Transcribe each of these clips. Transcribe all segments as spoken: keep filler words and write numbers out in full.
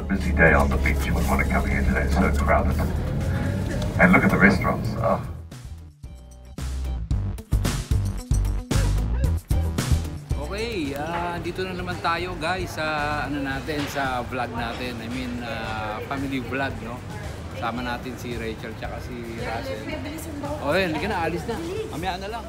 busy day on the beach, you wouldn't want to come here today. It's so crowded. And look at the restaurants. Oh. Okay, uh, dito na naman tayo guys sa ano natin, sa vlog natin. I mean, uh, family vlog, no? Sama natin si Rachel tsaka si Russell. Oh, yun, hindi ka na, alis na. Mamaya na lang.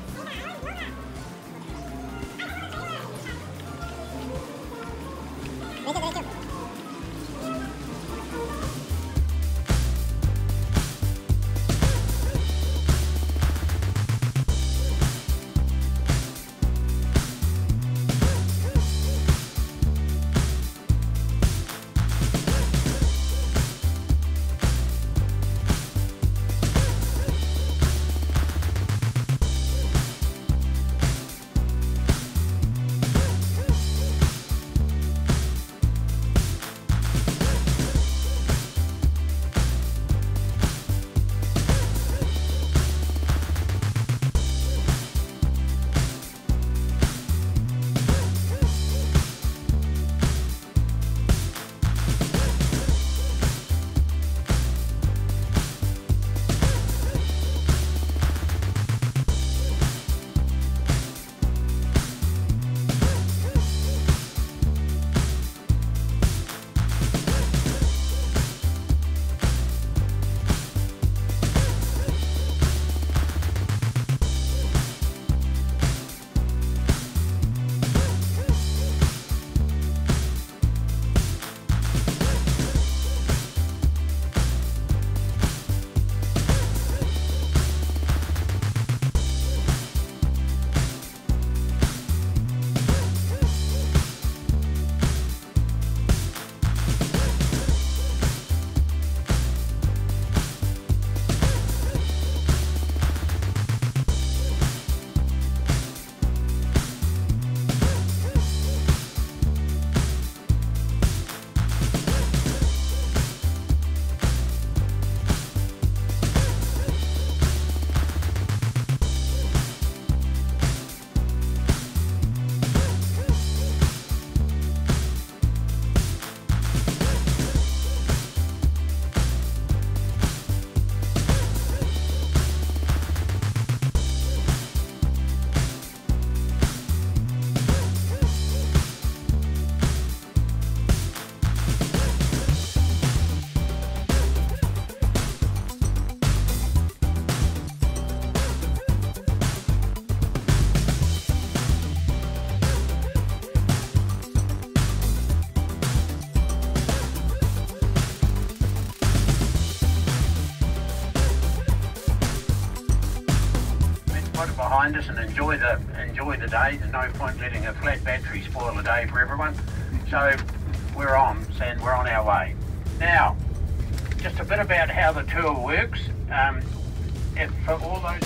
Behind us and enjoy the enjoy the day. There's no point letting a flat battery spoil the day for everyone. So we're on, and we're on our way. Now, just a bit about how the tour works. Um, if for all those.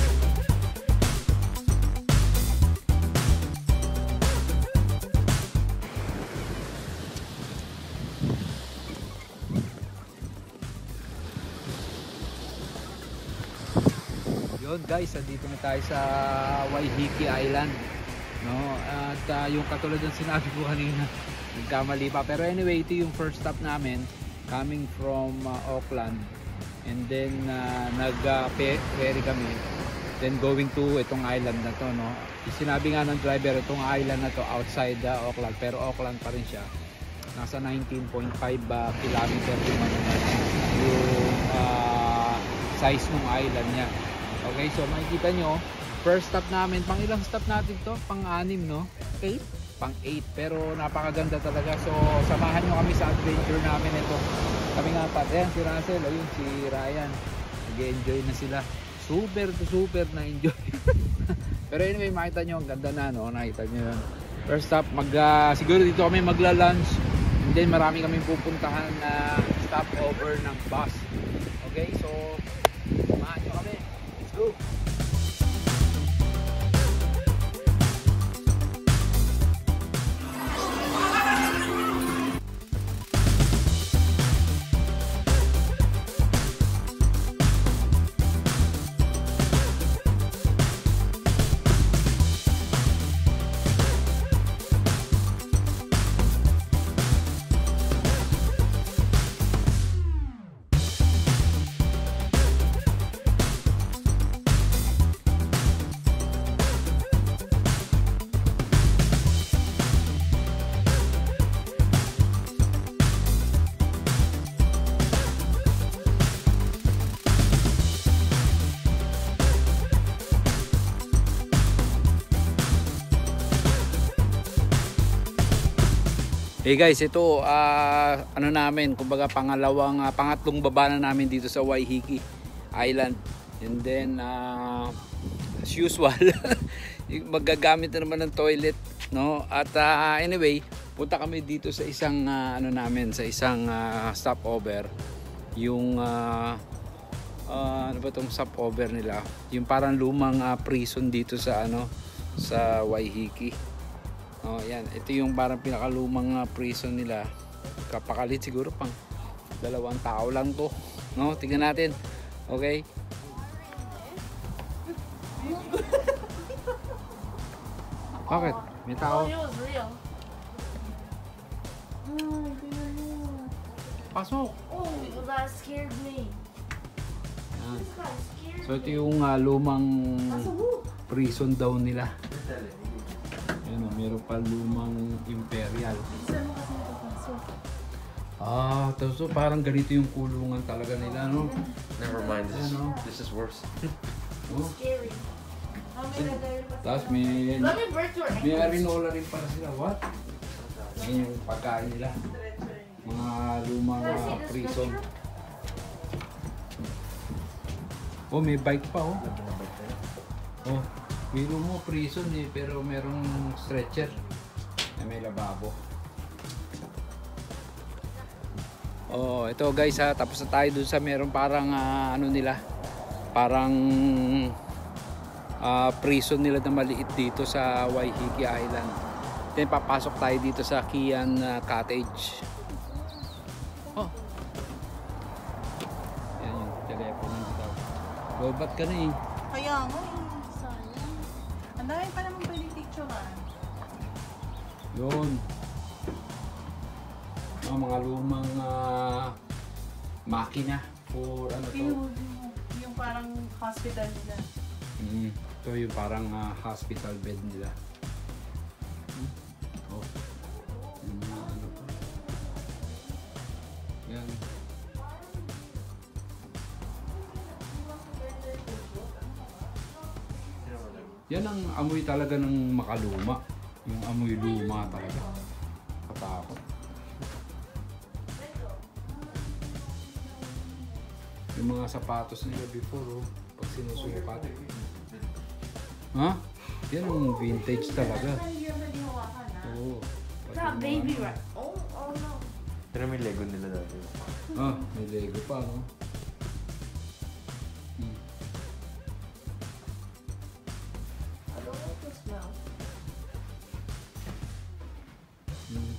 Yun guys, dito na tayo sa Waiheke Island, no? At uh, yung katulad ng sinabi ko kanina, nagkamali pa, pero anyway, ito yung first stop namin coming from uh, Auckland, and then uh, nag uh, ferry kami, then going to itong island na to, no? Sinabi nga ng driver, itong island na to outside uh, Auckland, pero Auckland pa rin siya. Nasa nineteen point five uh, kilometer yung, yung uh, size ng island niya. Okay, so makikita nyo, first stop namin, pang ilang stop natin to? Pang anim, no? eight? Pang eight, pero napakaganda talaga. So samahan nyo kami sa adventure namin ito. Kami nga pa, ayan si Russell, ayun si Ryan, nag-enjoy na sila. Super to super na enjoy. Pero anyway, makita nyo, ang ganda na, no? Nakita nyo yun. First stop, mag, uh, siguro dito kami magla-lunch, and then marami kami pupuntahan na uh, stopover ng bus. Okay, so samahan nyo kami. Go! Hey guys, ito uh, ano namin, kumbaga pangalawang uh, pangatlong baba na namin dito sa Waiheke Island. And then uh, as usual, magagamit na naman ng toilet, no? At uh, anyway, punta kami dito sa isang uh, ano namin, sa isang uh, stopover. Yung uh, uh, ano ba tong stopover nila? Yung parang lumang uh, prison dito sa ano, sa Waiheke. Oh, yan. Ito yung parang pinakalumang uh, prison nila. Kapakalit siguro, pang dalawang tao lang to. No, tingnan natin. Okay? Bakit? May tao? Pasok. Oh, that scared me. Yan. This guy scared So ito yung uh, lumang prison daw nila. Ayun, oh, meron pa lumang imperial. Ah, so parang ganito yung kulungan talaga nila, no? Never mind, this, Ayan, oh. this is worse. Oh. Scary. Tapos may, Let me break your may ankles. arinola rin para sila. What? Yan yung pagkain nila. Mga lumang uh, prison. Oh, may bike pa, oh. Oh, biro mo prison eh, pero merong stretcher. Na may lababo. Oh, ito guys ha, tapos na tayo dun sa meron parang uh, ano nila, parang uh, prison nila na maliit dito sa Waiheke Island. Then papasok tayo dito sa Kian uh, Cottage. Oh. Yan yung telepono dito. Lobat ka na eh. Kaya nga eh, sayang. Ang dami pa naman pwede picturean. Yun. Oh, mga lumang uh, makina for ano to. Yung, yung parang hospital nila. Mm, ito yung parang uh, hospital bed nila. Hmm? Oh. Yung mga ano to. Yan. Yan ang amoy talaga ng makaluma. Yung amoy luma talaga. Katakot. Yung mga sapatos nila before, oh, pag sinusukat. Ha? Yan ang vintage talaga. Oo. That baby rat. Oh, oh no. Pero may Lego nila dati. Ah, may Lego pa, no? Hmm. I don't like the smell. Hmm.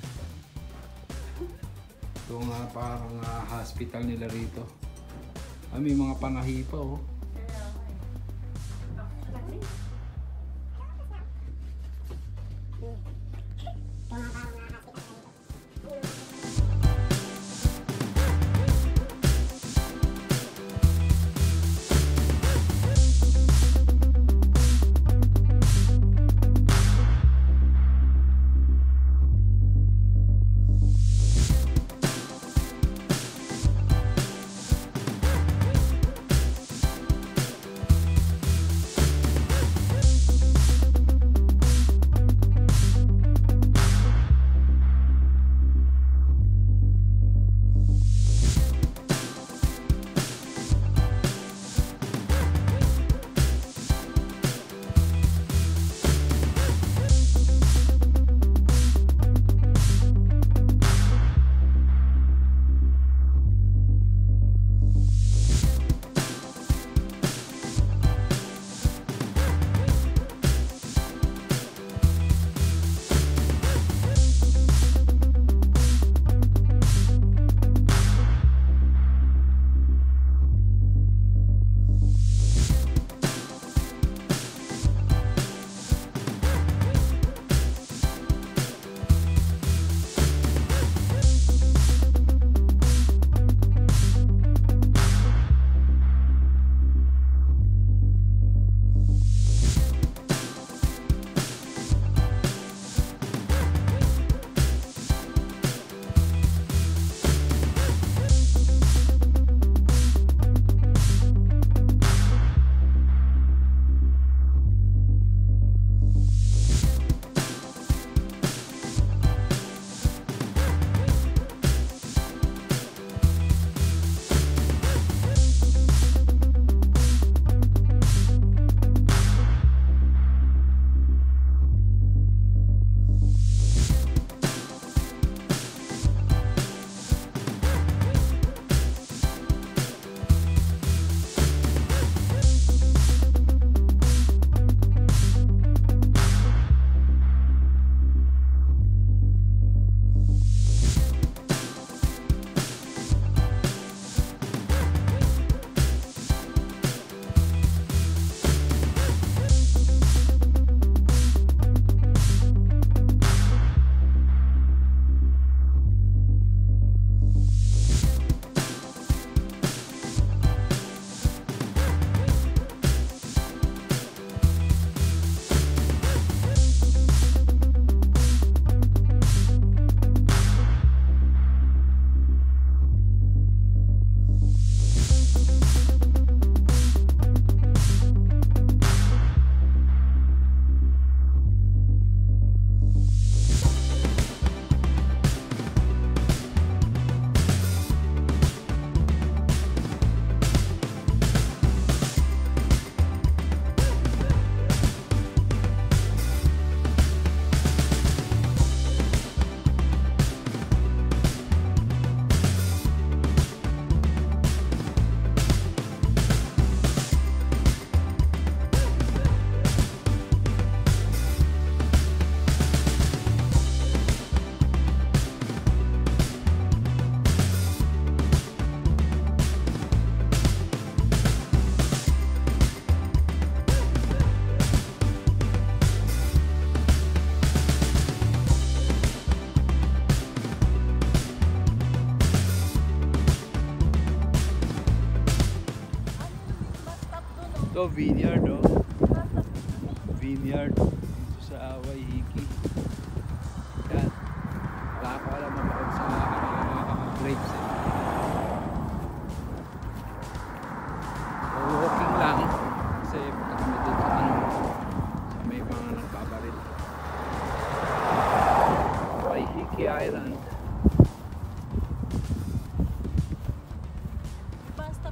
Ito nga parang uh, hospital nila rito. Ah, may mga panahi pa, oh. Ito, vineyard, oh. Vineyard dito sa Waiheke. Yan. Wala ko alam about sa uh, grapes. Eh. So, walking lang. Kasi pagkakami dito sa ano, sa may mga nagbabaril. Waiheke Island. Basta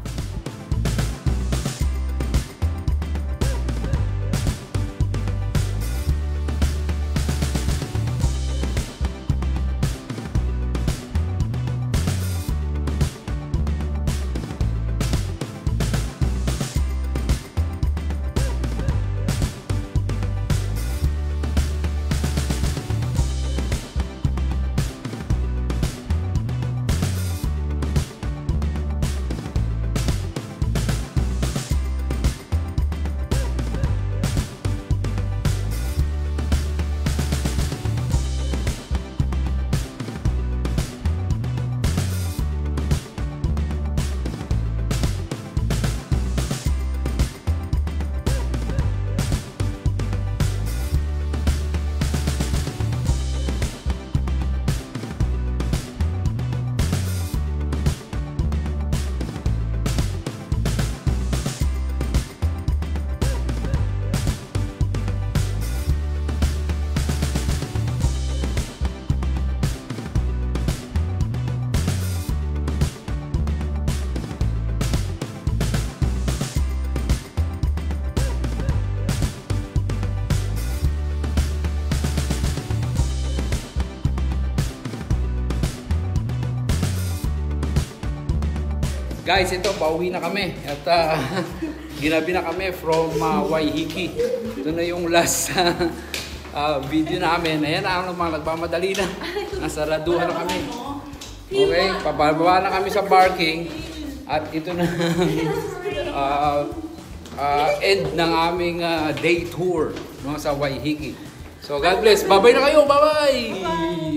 Guys, ito, pauwi na kami. At uh, ginabi na kami from uh, Waiheke. Ito na yung last uh, video namin. Ayan na, ang mga nagmamadali na. Nasaraduhan na kami. Okay, pababa na kami sa parking. At ito na uh, uh, end ng aming uh, day tour no, sa Waiheke. So, God bless. Bye-bye na kayo. Bye-bye!